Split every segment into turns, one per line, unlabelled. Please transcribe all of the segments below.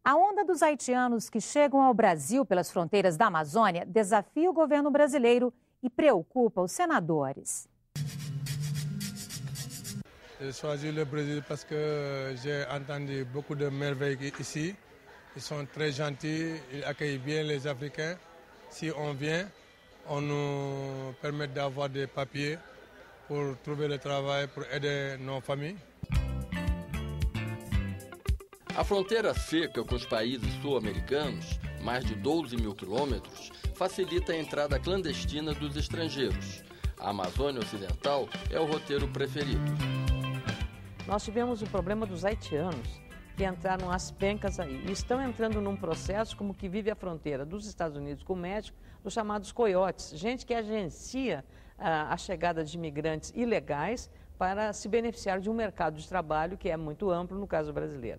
A onda dos haitianos que chegam ao Brasil pelas fronteiras da Amazônia desafia o governo brasileiro e preocupa os senadores.
J'ai choisi le Brésil parce que j'ai entendu beaucoup de merveilles ici. Ils sont très gentils, ils accueillent bien les Africains. Si on vient, on nous permet d'avoir des papiers pour trouver le travail, pour aider nos familles.
A fronteira seca com os países sul-americanos, mais de 12 mil quilômetros, facilita a entrada clandestina dos estrangeiros. A Amazônia Ocidental é o roteiro preferido.
Nós tivemos o problema dos haitianos, que entraram às pencas aí. E estão entrando num processo como que vive a fronteira dos Estados Unidos com o México, os chamados coiotes. Gente que agencia a chegada de imigrantes ilegais para se beneficiar de um mercado de trabalho que é muito amplo no caso brasileiro.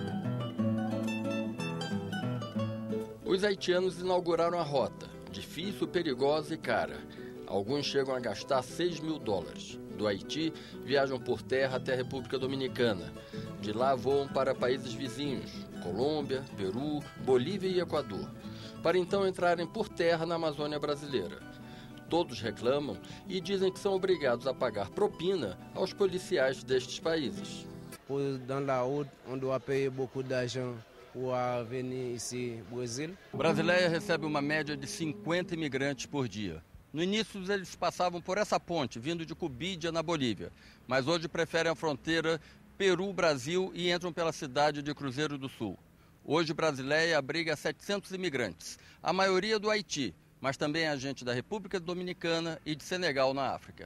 Os haitianos inauguraram a rota, difícil, perigosa e cara. Alguns chegam a gastar $6 mil. Do Haiti, viajam por terra até a República Dominicana. De lá voam para países vizinhos, Colômbia, Peru, Bolívia e Equador, para então entrarem por terra na Amazônia brasileira. Todos reclamam e dizem que são obrigados a pagar propina aos policiais destes países.
Dans la route, on doit payer beaucoup d'argent pour venir ici au Brasil.
Brasileia recebe uma média de 50 imigrantes por dia. No início, eles passavam por essa ponte, vindo de Cubídia, na Bolívia. Mas hoje preferem a fronteira Peru-Brasil e entram pela cidade de Cruzeiro do Sul. Hoje, Brasileia abriga 700 imigrantes, a maioria do Haiti, mas também a gente da República Dominicana e de Senegal, na África.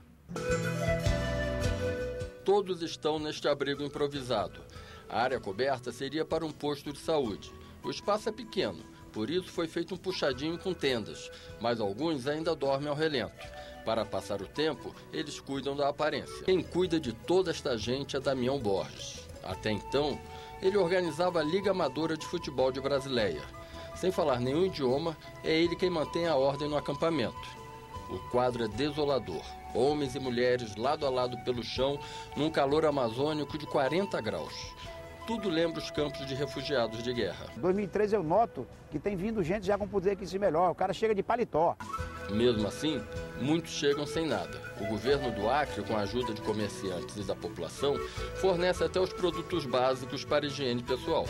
Todos estão neste abrigo improvisado. A área coberta seria para um posto de saúde. O espaço é pequeno, por isso foi feito um puxadinho com tendas, mas alguns ainda dormem ao relento. Para passar o tempo, eles cuidam da aparência. Quem cuida de toda esta gente é Damião Borges. Até então, ele organizava a Liga Amadora de Futebol de Brasileia. Sem falar nenhum idioma, é ele quem mantém a ordem no acampamento. O quadro é desolador. Homens e mulheres lado a lado pelo chão, num calor amazônico de 40 graus. Tudo lembra os campos de refugiados de guerra.
Em 2013 eu noto que tem vindo gente já com poder aqui melhor. O cara chega de paletó.
Mesmo assim, muitos chegam sem nada. O governo do Acre, com a ajuda de comerciantes e da população, fornece até os produtos básicos para higiene pessoal.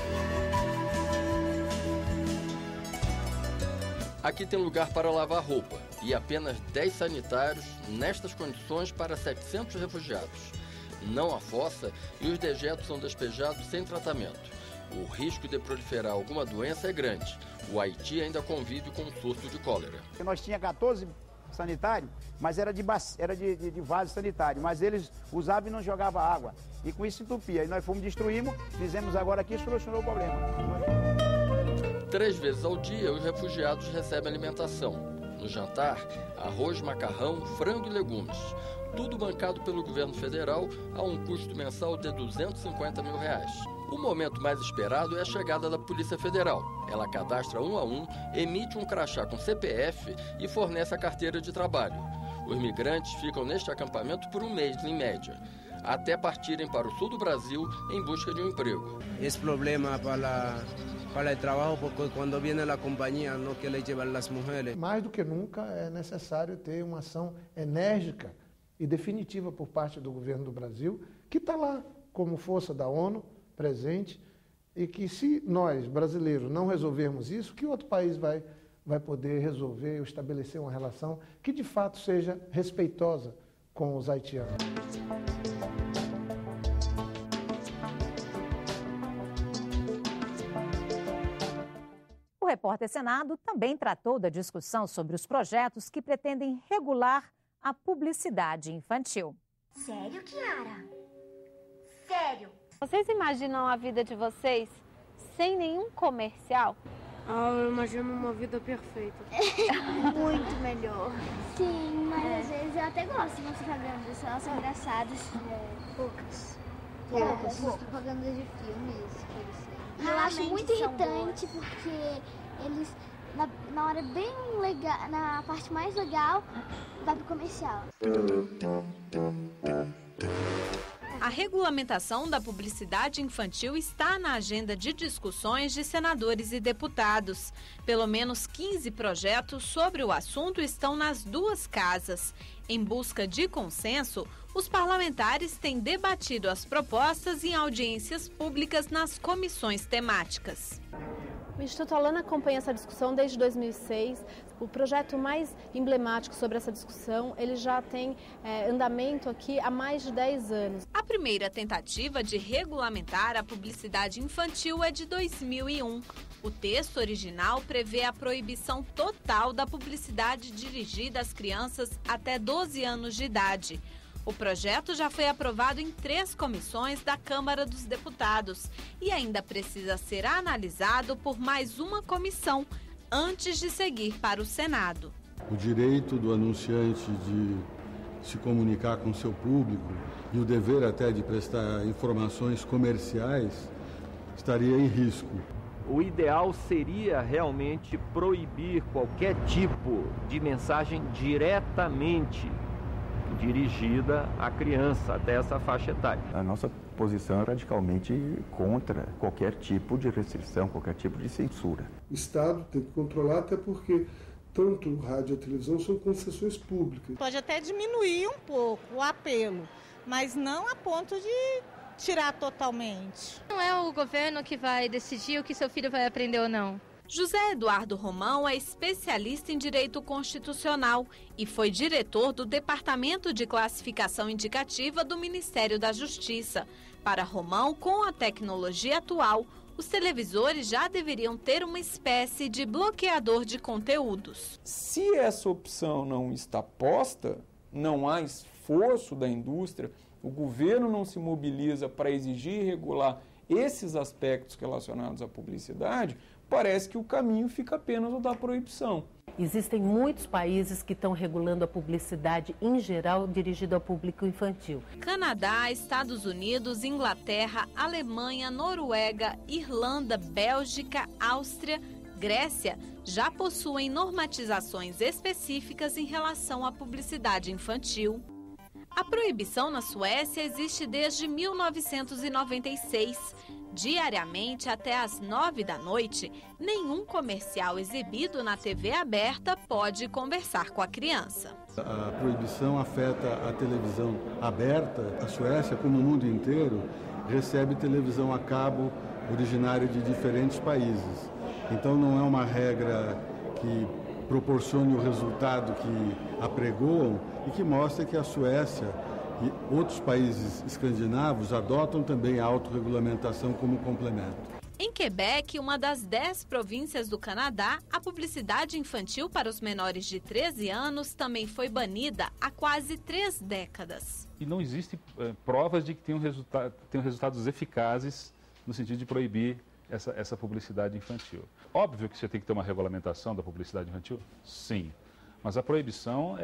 Aqui tem lugar para lavar roupa e apenas 10 sanitários nestas condições para 700 refugiados. Não há fossa e os dejetos são despejados sem tratamento. O risco de proliferar alguma doença é grande. O Haiti ainda convive com um surto de cólera.
Nós tínhamos 14 sanitários, mas era de vaso sanitário, mas eles usavam e não jogavam água. E com isso entupia. E nós fomos, destruímos, fizemos agora aqui e solucionou o problema.
3 vezes ao dia, os refugiados recebem alimentação. No jantar, arroz, macarrão, frango e legumes. Tudo bancado pelo governo federal a um custo mensal de R$250 mil. O momento mais esperado é a chegada da Polícia Federal. Ela cadastra um a um, emite um crachá com CPF e fornece a carteira de trabalho. Os migrantes ficam neste acampamento por um mês, em média, até partirem para o sul do Brasil em busca de um emprego.
Esse problema para o trabalho, porque quando vem a companhia não quer levar as mulheres.
Mais do que nunca é necessário ter uma ação enérgica e definitiva por parte do governo do Brasil, que está lá como força da ONU, presente, e que se nós, brasileiros, não resolvermos isso, que outro país vai poder resolver ou estabelecer uma relação que de fato seja respeitosa com os haitianos.
O Repórter Senado também tratou da discussão sobre os projetos que pretendem regular a publicidade infantil.
Sério, Kiara? Sério?
Vocês imaginam a vida de vocês sem nenhum comercial?
Eu imagino uma vida perfeita.
Muito melhor.
Sim, mas às vezes eu até gosto de umas propagandas, elas são engraçadas.
Poucas.
Essas propagandas de filmes. Eu acho muito irritante porque eles, na hora bem legal, na parte mais legal, vai pro comercial.
A regulamentação da publicidade infantil está na agenda de discussões de senadores e deputados. Pelo menos 15 projetos sobre o assunto estão nas duas casas. Em busca de consenso, os parlamentares têm debatido as propostas em audiências públicas nas comissões temáticas.
O Instituto Alana acompanha essa discussão desde 2006. O projeto mais emblemático sobre essa discussão, ele já tem andamento aqui há mais de 10 anos.
A primeira tentativa de regulamentar a publicidade infantil é de 2001. O texto original prevê a proibição total da publicidade dirigida às crianças até 12 anos de idade. O projeto já foi aprovado em 3 comissões da Câmara dos Deputados e ainda precisa ser analisado por mais uma comissão antes de seguir para o Senado.
O direito do anunciante de se comunicar com seu público e o dever até de prestar informações comerciais estaria em risco.
O ideal seria realmente proibir qualquer tipo de mensagem diretamente dirigida à criança até essa faixa etária.
A nossa posição é radicalmente contra qualquer tipo de restrição, qualquer tipo de censura.
O Estado tem que controlar, até porque tanto o rádio e a televisão são concessões públicas.
Pode até diminuir um pouco o apelo, mas não a ponto de tirar totalmente.
Não é o governo que vai decidir o que seu filho vai aprender ou não.
José Eduardo Romão é especialista em direito constitucional e foi diretor do Departamento de Classificação Indicativa do Ministério da Justiça. Para Romão, com a tecnologia atual, os televisores já deveriam ter uma espécie de bloqueador de conteúdos.
Se essa opção não está posta, não há esforço da indústria, o governo não se mobiliza para exigir e regular esses aspectos relacionados à publicidade, parece que o caminho fica apenas o da proibição.
Existem muitos países que estão regulando a publicidade em geral dirigida ao público infantil.
Canadá, Estados Unidos, Inglaterra, Alemanha, Noruega, Irlanda, Bélgica, Áustria, Grécia já possuem normatizações específicas em relação à publicidade infantil. A proibição na Suécia existe desde 1996. Diariamente, até às 9 da noite, nenhum comercial exibido na TV aberta pode conversar com a criança.
A proibição afeta a televisão aberta. A Suécia, como o mundo inteiro, recebe televisão a cabo originária de diferentes países. Então não é uma regra que proporcione o resultado que apregoam e que mostra que a Suécia e outros países escandinavos adotam também a autorregulamentação como complemento.
Em Quebec, uma das 10 províncias do Canadá, a publicidade infantil para os menores de 13 anos também foi banida há quase 3 décadas.
E não existem provas de que tenham resultados eficazes no sentido de proibir essa publicidade infantil. Óbvio que você tem que ter uma regulamentação da publicidade infantil? Sim. Mas a proibição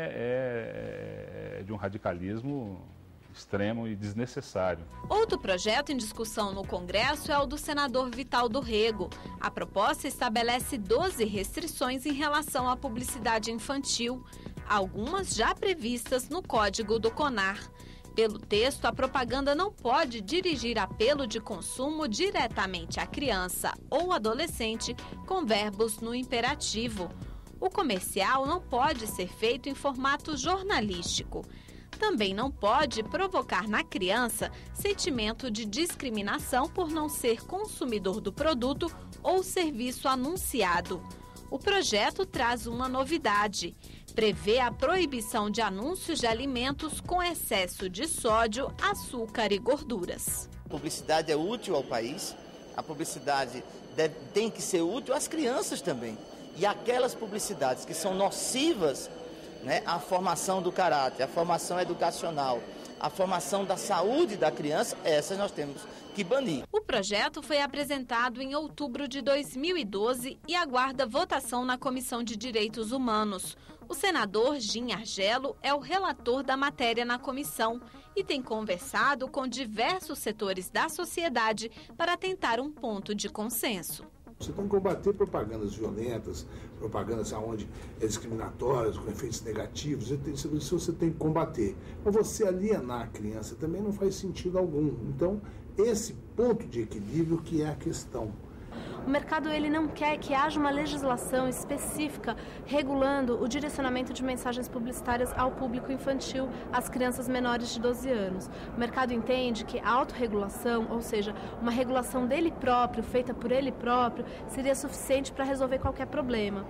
é de um radicalismo extremo e desnecessário.
Outro projeto em discussão no Congresso é o do senador Vital do Rego. A proposta estabelece 12 restrições em relação à publicidade infantil, algumas já previstas no Código do CONAR. Pelo texto, a propaganda não pode dirigir apelo de consumo diretamente à criança ou adolescente com verbos no imperativo. O comercial não pode ser feito em formato jornalístico. Também não pode provocar na criança sentimento de discriminação por não ser consumidor do produto ou serviço anunciado. O projeto traz uma novidade. Prevê a proibição de anúncios de alimentos com excesso de sódio, açúcar e gorduras.
A publicidade é útil ao país, a publicidade tem que ser útil às crianças também. E aquelas publicidades que são nocivas, né, à formação do caráter, à formação educacional, à formação da saúde da criança, essas nós temos que banir.
O projeto foi apresentado em outubro de 2012 e aguarda votação na Comissão de Direitos Humanos. O senador Jim Argelo é o relator da matéria na comissão e tem conversado com diversos setores da sociedade para tentar um ponto de consenso.
Você tem que combater propagandas violentas, propagandas onde é discriminatórias, com efeitos negativos, isso você tem que combater. Mas você alienar a criança também não faz sentido algum. Então, esse ponto de equilíbrio que é a questão.
O mercado ele não quer que haja uma legislação específica regulando o direcionamento de mensagens publicitárias ao público infantil, às crianças menores de 12 anos. O mercado entende que a autorregulação, ou seja, uma regulação dele próprio, feita por ele próprio, seria suficiente para resolver qualquer problema.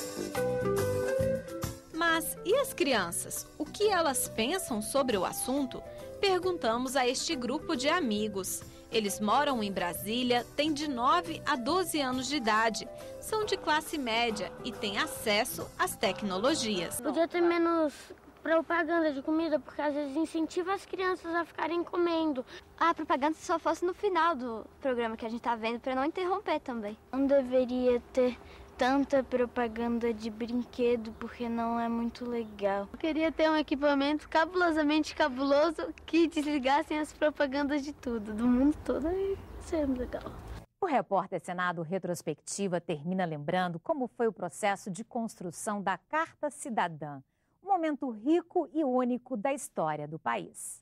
Mas e as crianças? O que elas pensam sobre o assunto? Perguntamos a este grupo de amigos. Eles moram em Brasília, têm de 9 a 12 anos de idade, são de classe média e têm acesso às tecnologias.
Podia ter menos propaganda de comida, porque às vezes incentiva as crianças a ficarem comendo.
A propaganda só fosse no final do programa que a gente tá vendo, para não interromper também.
Não deveria ter tanta propaganda de brinquedo, porque não é muito legal.
Eu queria ter um equipamento cabulosamente cabuloso que desligassem as propagandas de tudo, do mundo todo, e seria legal.
O repórter Senado Retrospectiva termina lembrando como foi o processo de construção da Carta Cidadã, um momento rico e único da história do país.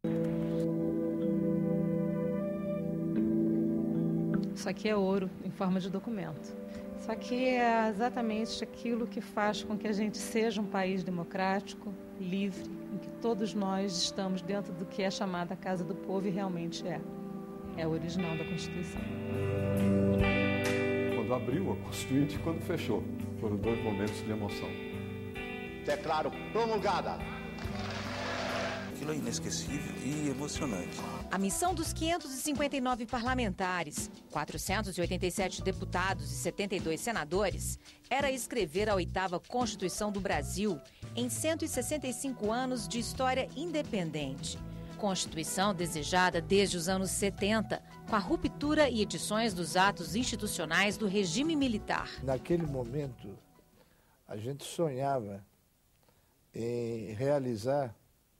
Isso aqui é ouro em forma de documento. Isso aqui é exatamente aquilo que faz com que a gente seja um país democrático, livre, em que todos nós estamos dentro do que é chamada a Casa do Povo e realmente é. É o original da Constituição.
Quando abriu a Constituinte e quando fechou. Foram dois momentos de emoção.
Declaro promulgada.
Aquilo é inesquecível e emocionante.
A missão dos 559 parlamentares, 487 deputados e 72 senadores era escrever a 8ª Constituição do Brasil em 165 anos de história independente. Constituição desejada desde os anos 70, com a ruptura e edições dos atos institucionais do regime militar.
Naquele momento, a gente sonhava em realizar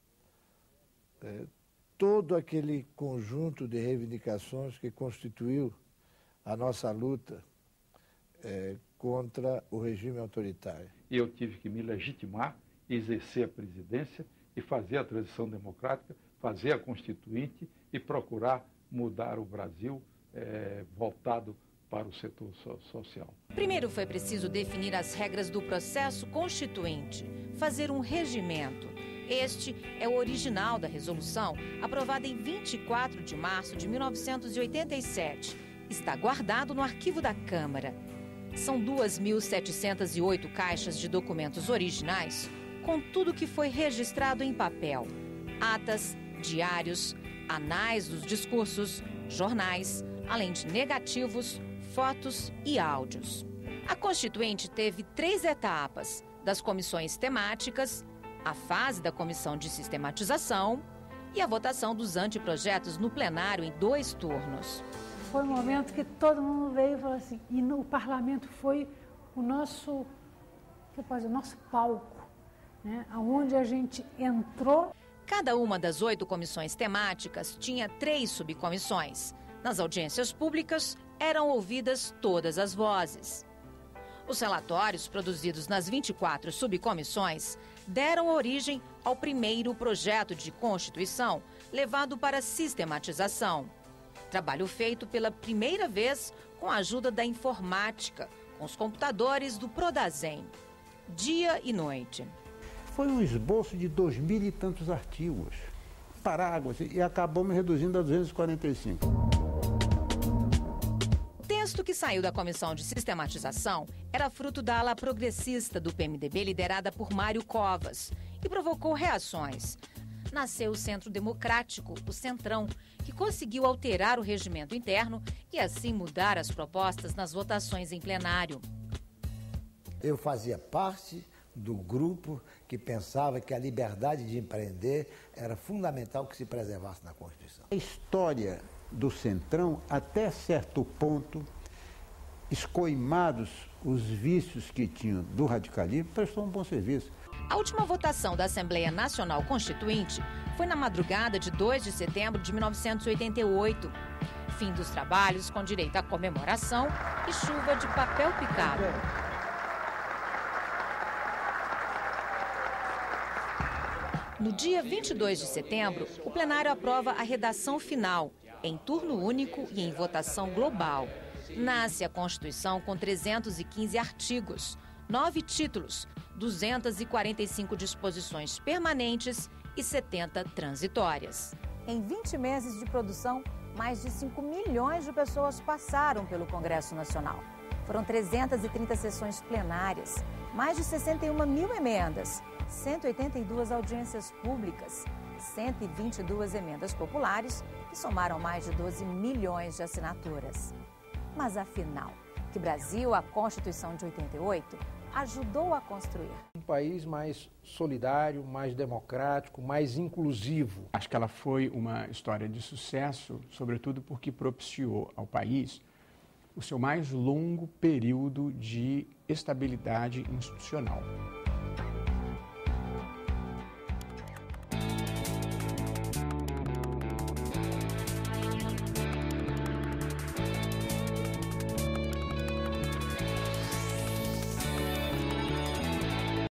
todo aquele conjunto de reivindicações que constituiu a nossa luta contra o regime autoritário.
Eu tive que me legitimar, exercer a presidência e fazer a transição democrática, fazer a Constituinte e procurar mudar o Brasil voltado para o setor social.
Primeiro foi preciso definir as regras do processo constituinte, fazer um regimento. Este é o original da resolução, aprovada em 24 de março de 1987. Está guardado no arquivo da Câmara. São 2.708 caixas de documentos originais, com tudo que foi registrado em papel. Atas, diários, anais dos discursos, jornais, além de negativos, fotos e áudios. A Constituinte teve 3 etapas, das comissões temáticas, a fase da comissão de sistematização e a votação dos anteprojetos no plenário em 2 turnos.
Foi um momento que todo mundo veio e falou assim, e no parlamento foi o nosso palco, né? Onde a gente entrou.
Cada uma das 8 comissões temáticas tinha 3 subcomissões. Nas audiências públicas eram ouvidas todas as vozes. Os relatórios produzidos nas 24 subcomissões deram origem ao primeiro projeto de Constituição, levado para sistematização. Trabalho feito pela primeira vez com a ajuda da informática, com os computadores do Prodazem, dia e noite.
Foi um esboço de 2.000 e tantos artigos, parágrafos, e acabamos reduzindo a 245.
O texto que saiu da Comissão de Sistematização era fruto da ala progressista do PMDB, liderada por Mário Covas, e provocou reações. Nasceu o Centro Democrático, o Centrão, que conseguiu alterar o regimento interno e assim mudar as propostas nas votações em plenário.
Eu fazia parte do grupo que pensava que a liberdade de empreender era fundamental que se preservasse na Constituição.
A história do Centrão, até certo ponto, escoimados os vícios que tinham do radicalismo, prestou um bom serviço.
A última votação da Assembleia Nacional Constituinte foi na madrugada de 2 de setembro de 1988. Fim dos trabalhos com direito à comemoração e chuva de papel picado. No dia 22 de setembro, o plenário aprova a redação final, em turno único e em votação global. Nasce a Constituição com 315 artigos, 9 títulos, 245 disposições permanentes e 70 transitórias. Em 20 meses de produção, mais de 5 milhões de pessoas passaram pelo Congresso Nacional. Foram 330 sessões plenárias, mais de 61 mil emendas, 182 audiências públicas, 122 emendas populares, que somaram mais de 12 milhões de assinaturas. Mas afinal, que Brasil, a Constituição de 88, ajudou a construir?
Um país mais solidário, mais democrático, mais inclusivo.
Acho que ela foi uma história de sucesso, sobretudo porque propiciou ao país o seu mais longo período de estabilidade institucional.